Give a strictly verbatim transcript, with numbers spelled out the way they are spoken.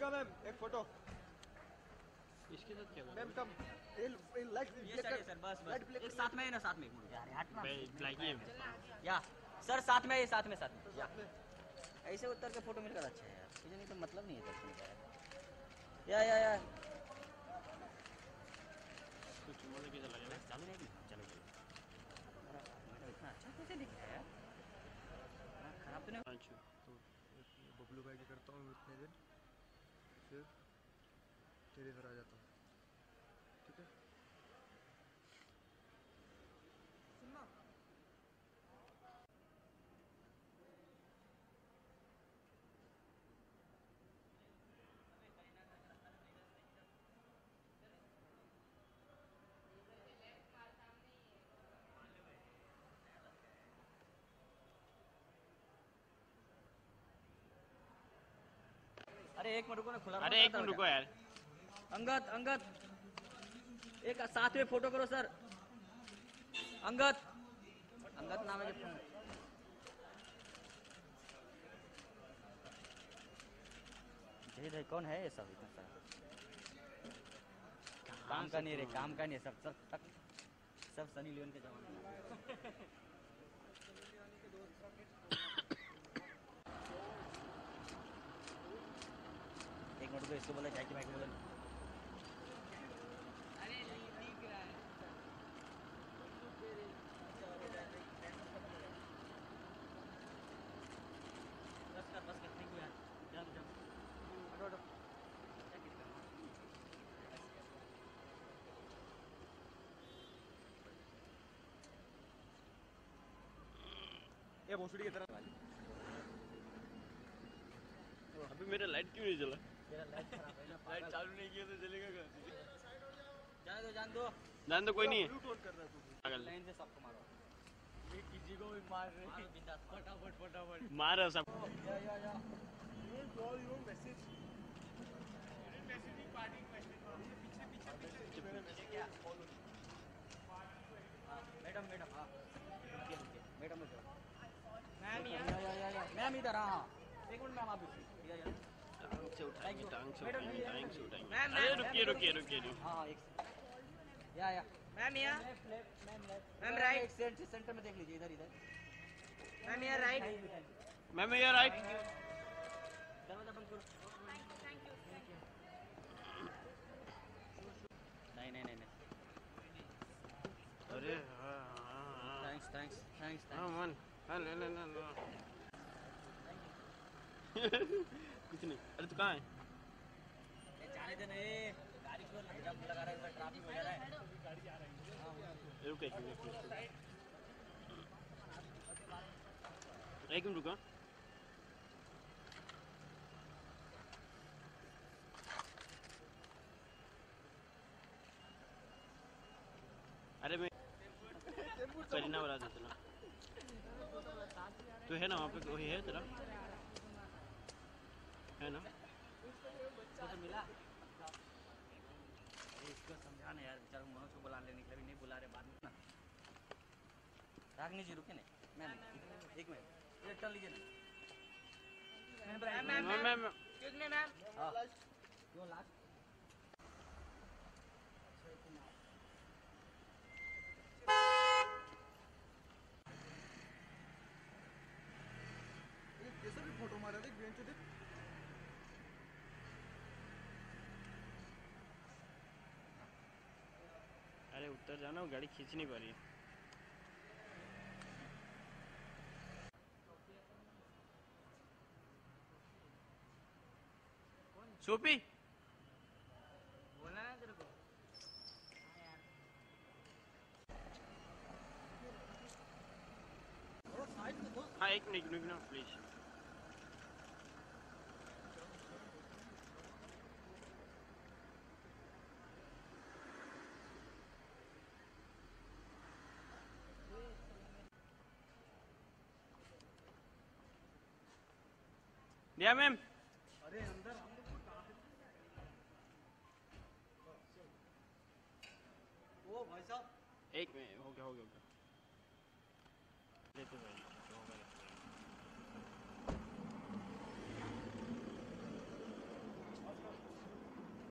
कृषिका ma'am एक photo इसके साथ क्या मैम कम लाइट ये सर सर बस बस एक साथ में है ना साथ में यार हट ना ब्लैक ही या सर साथ में साथ में साथ में या ऐसे उतर के फोटो मिलकर अच्छा है यार मुझे नहीं तो मतलब नहीं है दर्शन का या या या कुछ मोड़ के चला गया चालू नहीं चलो चलो इतना अच्छा कैसे दिख रहा है यार खराब तो नहीं अच्छा तो बबलू भाई के करता हूँ इतने दिन फिर तेरे घर आ जाता हूँ ठीक है सुनना अरे एक मिनट रुको ना खुला अरे एक मिनट रुको यार अंगद अंगद एक साथ में फोटो करो सर अंगद अंगद नाम है जब भाई कौन है ये सब इतना सारा काम का नहीं रे काम का नहीं सब सब सब, सब सनी लियोन के जमाने एक मिनट को इसको बोला जाके भाई को बोला अरे दिख रहा है बस कर बस कर थैंक यू यार जा जा हटो हटो ये भोसड़ी की तरह अभी मेरा लाइट क्यों नहीं चला तेरा लाइट खराब है ना लाइट चालू नहीं किया तो चलेगा क्या जान दो जान दो जान तो कोई नहीं है ब्लूटूथ ऑन कर रहा है तू लाइन से सबको मारो ये किसी को भी मार रहे मारो बिंदास फटाफट फटाफट मार रहा सब या या या you call you message messaging party question पीछे पीछे पीछे मेरे मैसेज क्या मैडम मैडम हाँ रुकिए रुकिए मैडम इधर मैम या या या या मैम इधर हाँ एक मिनट मैम आप या या टांग से उठाएंगे टांग से उठाएंगे टांग से उठाएंगे मैम, अरे मैम, रुकिए मैम, रुकिए रुकिए रुकिए हाँ हाँ एक या या मैम या ma'am ma'am right centre centre में देख लीजिए इधर इधर मैम या राइट मैम यार राइट दरवाजा बंद करो नहीं नहीं नहीं नहीं अरे हाँ हाँ हाँ थैंक्स थैंक्स थैंक्स हाँ मन हाँ ले ले ले कुछ नहीं अरे तू कहाँ है जाने दे नहीं गाड़ी क्यों लगा रहा है इधर ट्रैफिक वगैरह है गाड़ी आ रही है रुक एक मिनट एक मिनट रुको अरे मैं करीना वाला था चलो तो है ना वहाँ पे वही है तेरा है ना तो मिला इसको समझाना यार बेचारा मनोज को बुला लेने के लिए नहीं बुला रहे बाद में ना रागनी जी रुके नहीं मैम एक मिनट ये टर्न लीजिए ना ma'am ma'am ma'am excuse me ma'am हां यो लास्ट कैसे भी फोटो मारा देख बेंच पे देख अरे उत्तर जाना वो गाड़ी खींच नहीं पा रही है सोपी बोला ना तेरे को हाँ एक मिनट एक मिनट प्लीज दिया मैम अरे अंदर हम लोग को कहाँ ओ भाई साहब एक मिनट हो गया हो गया हो गया लेते भाई